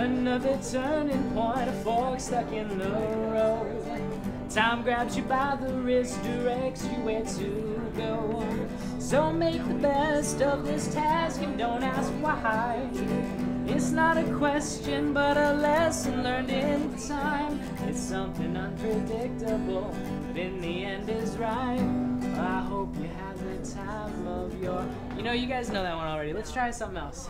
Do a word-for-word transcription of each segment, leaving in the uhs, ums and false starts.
Another turning point, a fork stuck in the road. Time grabs you by the wrist, directs you where to go. So make the best of this task and don't ask why. It's not a question, but a lesson learned in time. It's something unpredictable, but in the end is right. I hope you have the time of your... You know, you guys know that one already. Let's try something else.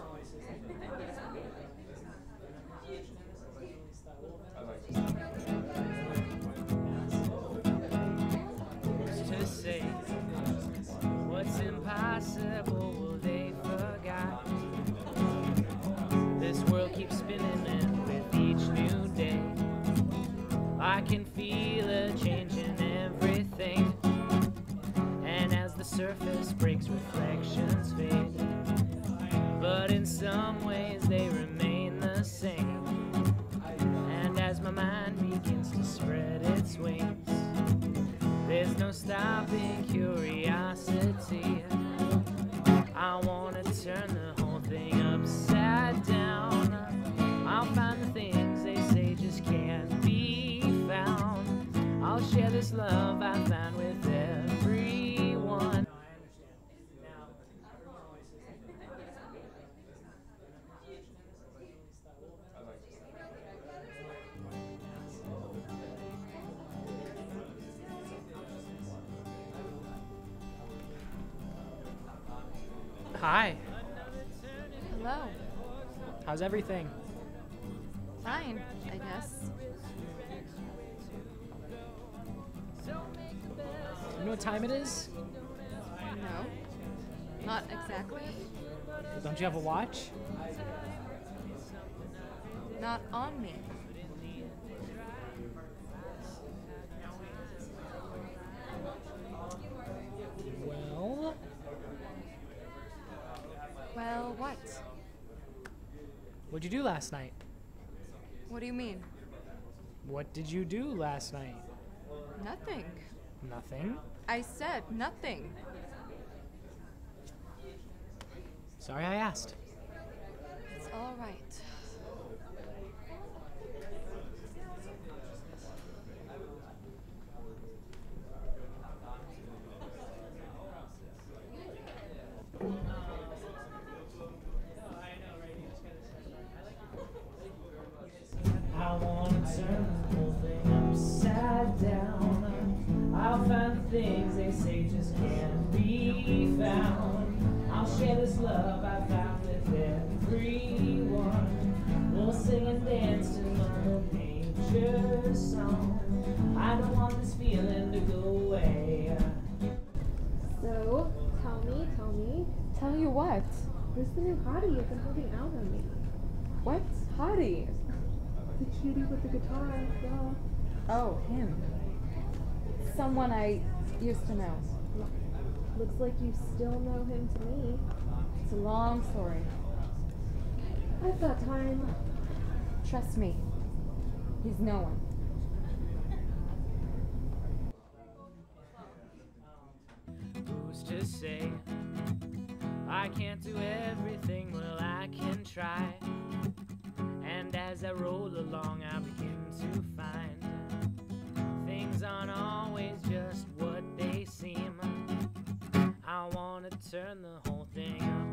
To say what's impossible, well, they forgot. This world keeps spinning, and with each new day I can feel a change in everything. And as the surface breaks, reflections fade, but in some ways they remain the same. And as my mind begins to spread its wings, there's no stopping curiosity. I wanna turn the whole thing upside down. I'll find the things they say just can't be found. I'll share this love I found with everyone. Hi. Hello. How's everything? Fine, I guess. You know what time it is? No. Not exactly. Don't you have a watch? Not on me. Well... Well, what? What'd you do last night? What do you mean? What did you do last night? Nothing. Nothing? I said nothing. Sorry I asked. It's all right. I wanna turn the whole thing upside down. I'll find the things they say just can't be found. I'll share this love I found with everyone. We'll sing and dance to Mother Nature's song. I don't want this feeling to go away. So, tell me, tell me, Tell you what? who's the new hottie you've been holding out on me? What? Hottie? The cutie with the guitar, yeah. Oh, him. Someone I used to know. Looks like you still know him to me. It's a long story. I've got time. Trust me. He's no one. Who's to say I can't do everything? Well, I can try. And as I roll along, I begin to find things aren't always just what they seem. I wanna turn the whole thing up